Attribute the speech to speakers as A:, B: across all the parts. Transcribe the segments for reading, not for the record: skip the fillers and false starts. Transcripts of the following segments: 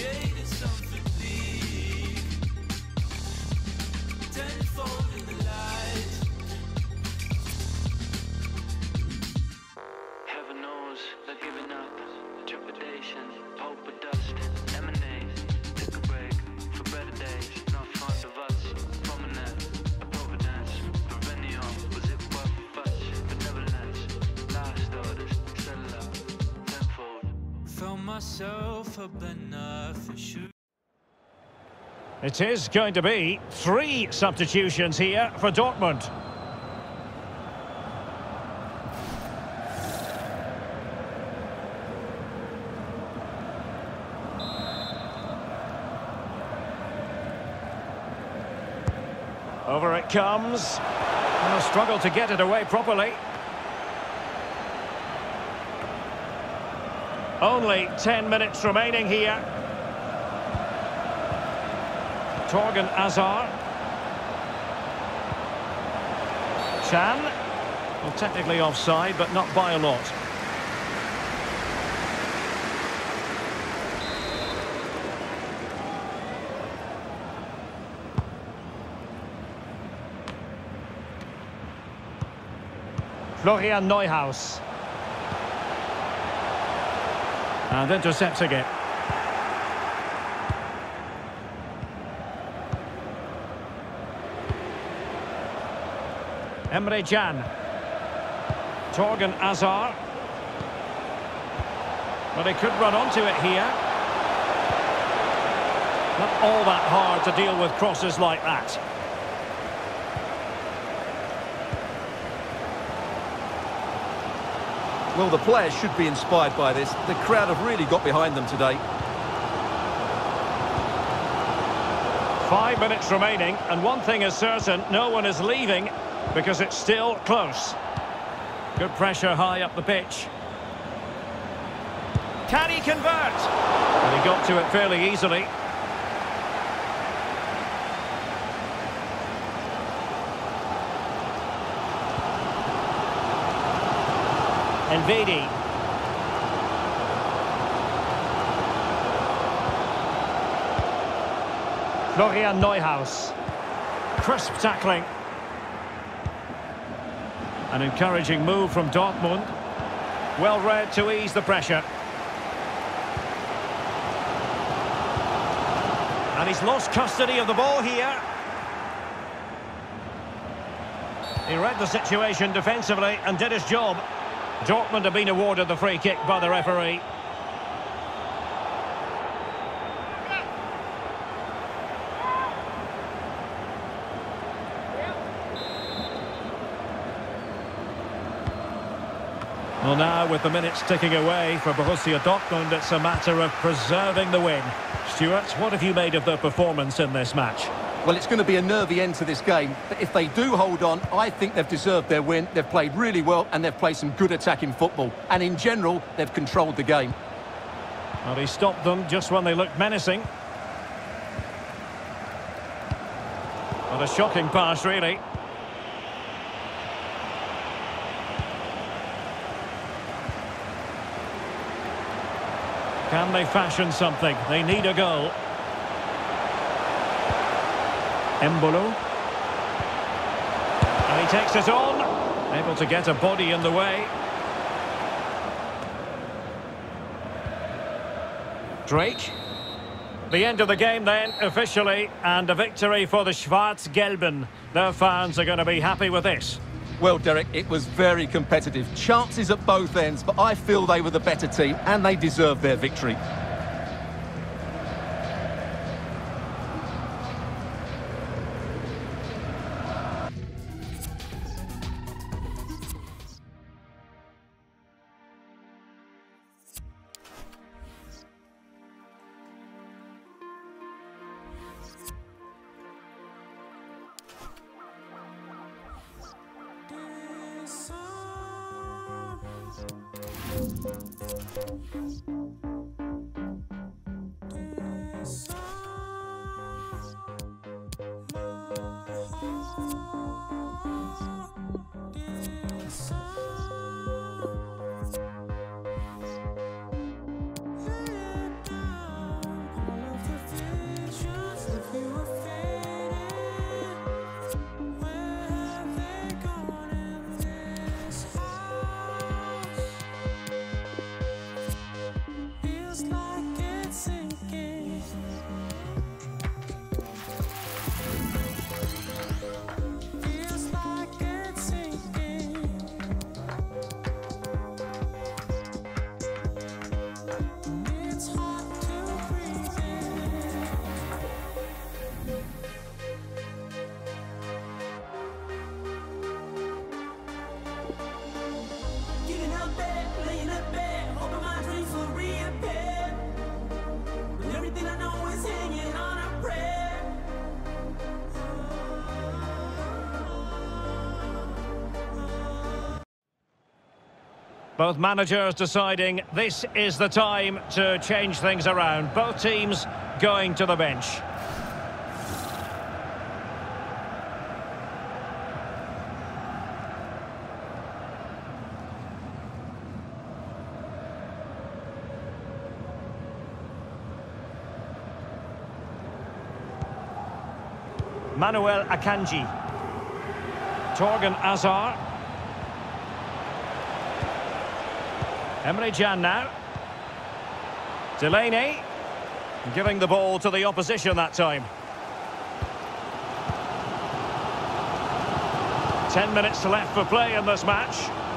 A: created something new, tenfold in the light. Heaven knows they're giving up, trepidation, hope of dust, lemonade, took a break for better days, not fond of us, prominent, a providence, perennial, was it worth a fuss, benevolence, last orders, settle up, tenfold, found myself a beneficiary.
B: It is going to be 3 substitutions here for Dortmund. Over it comes. They'll struggle to get it away properly. Only 10 minutes remaining here. Torgan Hazard. Chan. Well, technically offside, but not by a lot. Florian Neuhaus. And intercepting it. Emre Can. Torgan Hazard. But he could run onto it here. Not all that hard to deal with crosses like that.
C: Well, the players should be inspired by this. The crowd have really got behind them today.
B: 5 minutes remaining, and one thing is certain, no one is leaving because it's still close. Good pressure high up the pitch. Can he convert? And he got to it fairly easily. Elvedi. Florian Neuhaus. Crisp tackling. An encouraging move from Dortmund. Well read to ease the pressure. And he's lost custody of the ball here. He read the situation defensively and did his job. Dortmund have been awarded the free kick by the referee. Well, now with the minutes ticking away for Borussia Dortmund, it's a matter of preserving the win. Stuart, what have you made of their performance in this match?
C: Well, it's going to be a nervy end to this game, but if they do hold on, I think they've deserved their win. They've played really well and they've played some good attacking football. And in general, they've controlled the game.
B: Well, he stopped them just when they looked menacing. What a shocking pass, really. Can they fashion something? They need a goal. Embolo. And he takes it on. Able to get a body in the way. Drake. The end of the game then, officially, and a victory for the Schwarz-Gelben. Their fans are going to be happy with this.
C: Well, Derek, it was very competitive. Chances at both ends, but I feel they were the better team and they deserved their victory.
B: Both managers deciding this is the time to change things around. Both teams going to the bench. Manuel Akanji. Torgan Hazard. Emre Can now. Delaney. Giving the ball to the opposition that time. 10 minutes left for play in this match.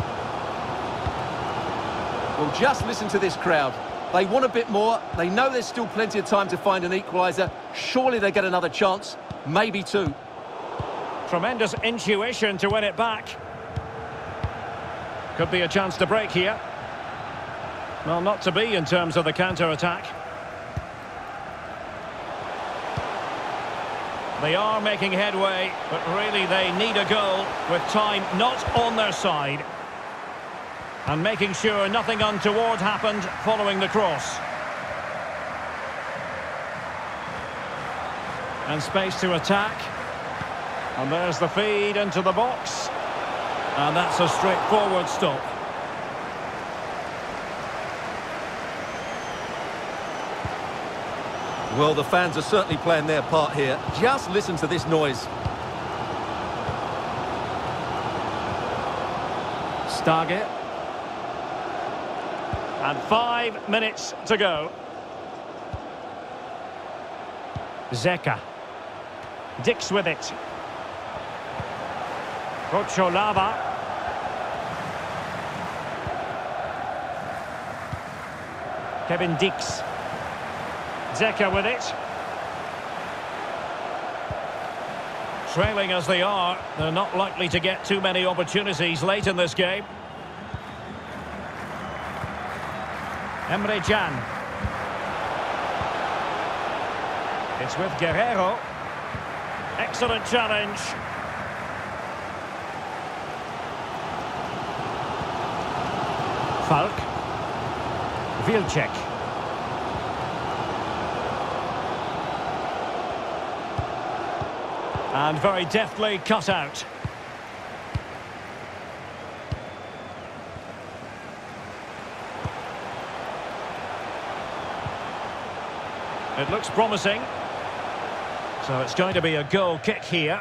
C: Well, just listen to this crowd. They want a bit more. They know there's still plenty of time to find an equaliser. Surely they get another chance. Maybe two.
B: Tremendous intuition to win it back. Could be a chance to break here. Well, not to be in terms of the counter-attack. They are making headway, but really they need a goal with time not on their side. And making sure nothing untoward happened following the cross. And space to attack. And there's the feed into the box. And that's a straightforward stop.
C: Well, the fans are certainly playing their part here. Just listen to this noise.
B: Stargate. And 5 minutes to go. Zeka. Dix with it. Cocholava. Kevin Dix. Zeka with it. Trailing as they are, they're not likely to get too many opportunities late in this game. Emre Can. It's with Guerreiro. Excellent challenge. Falk. Wilczek. And very deftly cut out. It looks promising. So it's going to be a goal kick here.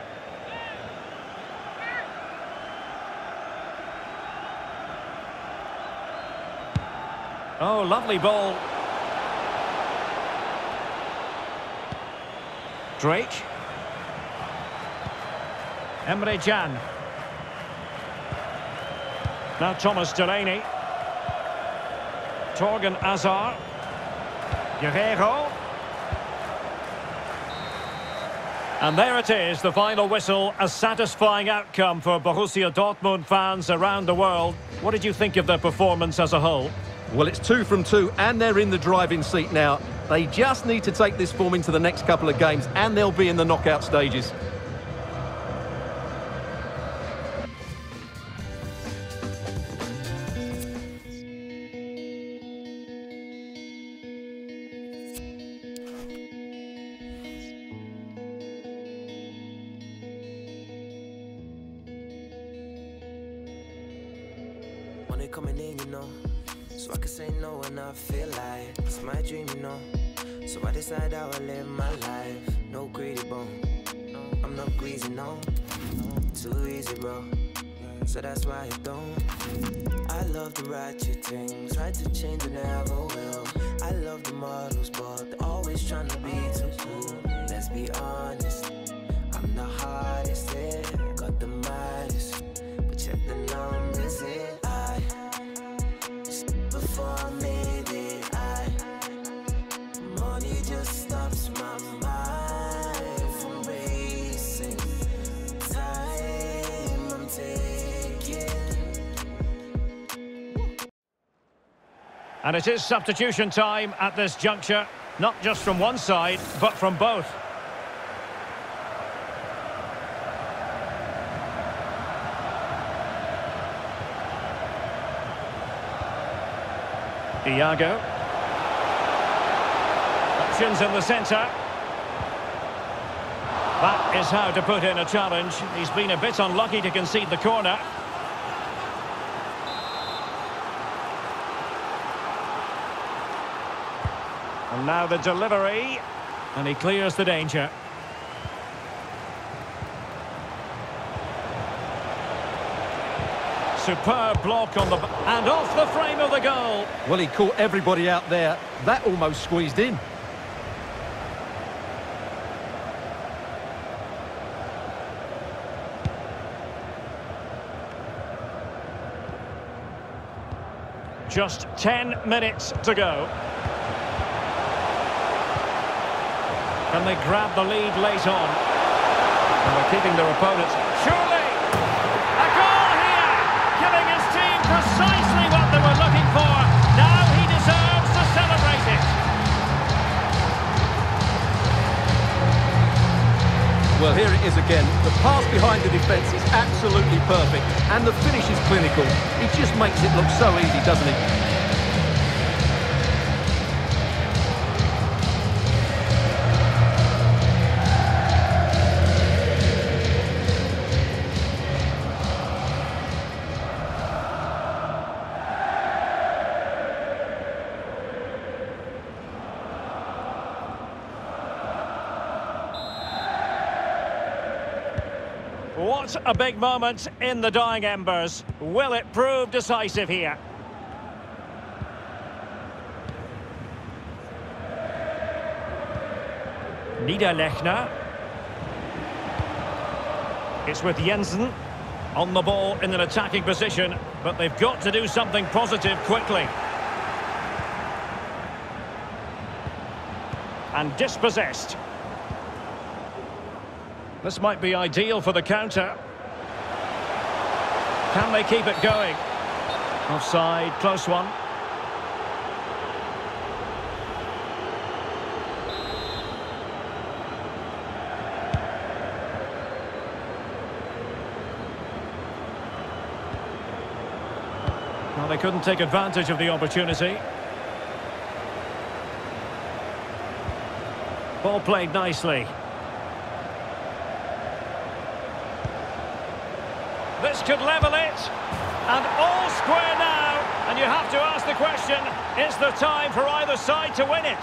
B: Oh, lovely ball. Drake. Emre Can. Now Thomas Delaney. Torgan Hazard. Guerreiro. And there it is, the final whistle. A satisfying outcome for Borussia Dortmund fans around the world. What did you think of their performance as a whole?
C: Well, it's 2 from 2, and they're in the driving seat now. They just need to take this form into the next couple of games, and they'll be in the knockout stages.
D: Money coming in, you know, so I can say no when I feel like it's my dream, you know. So I decide how I live my life. No greedy bone, I'm not greasy, no. Too easy, bro. So that's why I don't. I love the ratchet things, try to change and never will. I love the models, but they're always trying to be too cool. Let's be honest, I'm the hardest here, got the maddest, but check the numbers here. Before I made it, money just stops my mind from racing. Time I'm taking.
B: And it is substitution time at this juncture, not just from one side, but from both. Iago. Options in the centre. That is how to put in a challenge. He's been a bit unlucky to concede the corner. And now the delivery. And he clears the danger. Superb block on the... and off the frame of the goal.
C: Well, he caught everybody out there. That almost squeezed in.
B: Just 10 minutes to go. Can they grab the lead late on? And they're keeping their opponents. Surely! A goal here! Giving his team precisely what they were looking for. Now he deserves to celebrate it.
C: Well, here it is again. The pass behind the defence is absolutely perfect. And the finish is clinical. He just makes it look so easy, doesn't he?
B: What a big moment in the dying embers. Will it prove decisive here? Niederlechner. It's with Jensen. On the ball in an attacking position, but they've got to do something positive quickly. And dispossessed. This might be ideal for the counter. Can they keep it going? Offside, close one. Well, they couldn't take advantage of the opportunity. Ball played nicely. This could level it, and all square now, and you have to ask the question, is there time for either side to win it?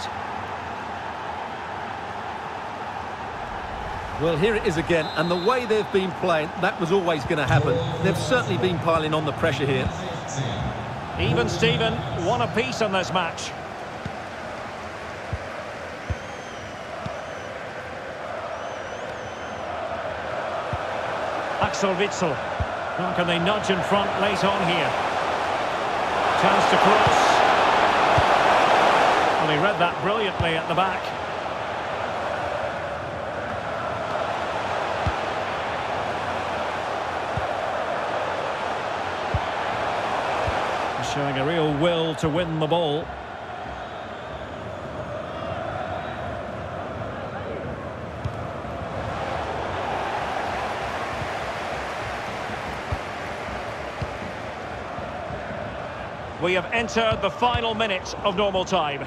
C: Well, here it is again, and the way they've been playing, that was always going to happen. They've certainly been piling on the pressure here.
B: Even Steven, one apiece in this match. Axel Witsel. How can they nudge in front late on here? Chance to cross. Well, he read that brilliantly at the back. He's showing a real will to win the ball. We have entered the final minute of normal time.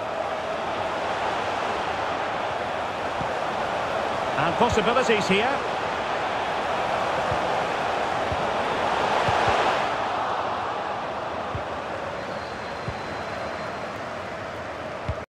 B: And possibilities here.